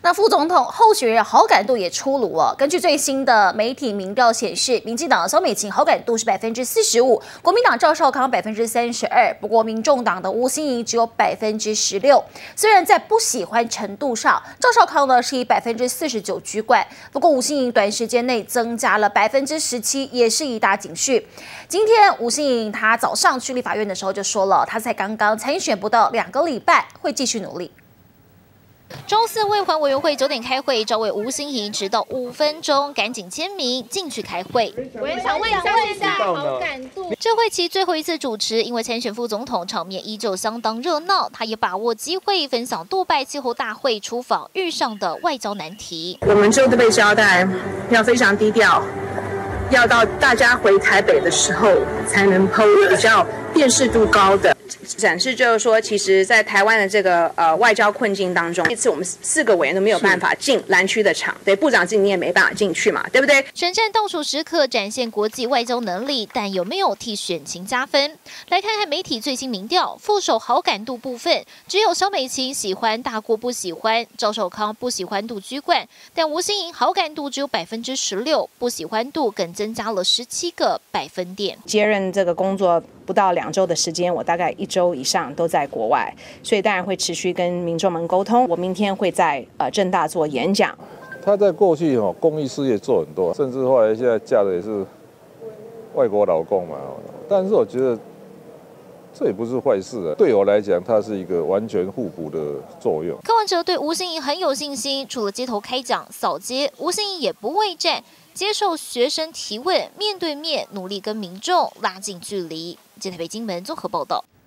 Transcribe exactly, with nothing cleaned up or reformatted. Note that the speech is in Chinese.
那副总统候选人好感度也出炉了。根据最新的媒体民调显示，民进党萧美琴好感度是百分之四十五，国民党赵少康百分之三十二，不过民众党的吴欣盈只有百分之十六。虽然在不喜欢程度上，赵少康呢是以百分之四十九居冠，不过吴欣盈短时间内增加了百分之十七，也是一大警讯。今天吴欣盈他早上去立法院的时候就说了，他才刚刚参选不到两个礼拜，会继续努力。 周四卫环委员会九点开会，召委吴欣盈迟到五分钟，赶紧签名进去开会。 我也想问一下，问一下好感度。 这会期最后一次主持，因为参选副总统，场面依旧相当热闹。他也把握机会分享杜拜气候大会出访遇上的外交难题。 我们就被交代要非常低调，要到大家回台北的时候才能 P O 比较辨识度高的。 展示就是说，其实，在台湾的这个呃外交困境当中，这次我们四个委员都没有办法进蓝区的场，对，部长自己你也没办法进去嘛，对不对？ 选战倒数时刻，展现国际外交能力，但有没有替选情加分？来看看媒体最新民调，副手好感度部分，只有萧美琴喜欢大过不喜欢，赵少康不喜欢度居冠，但吴欣盈好感度只有百分之十六，不喜欢度更增加了十七个百分点。 接任这个工作不到两周的时间，我大概一周以上都在国外，所以当然会持续跟民众们沟通。我明天会在呃政大做演讲。 他在过去哦公益事业做很多，甚至后来现在嫁的也是外国老公嘛。但是我觉得这也不是坏事啊。对我来讲，它是一个完全互补的作用。 柯文哲对吴欣盈很有信心，除了街头开讲扫街，吴欣盈也不畏战，接受学生提问，面对面努力跟民众拉近距离。记者北京门综合报道。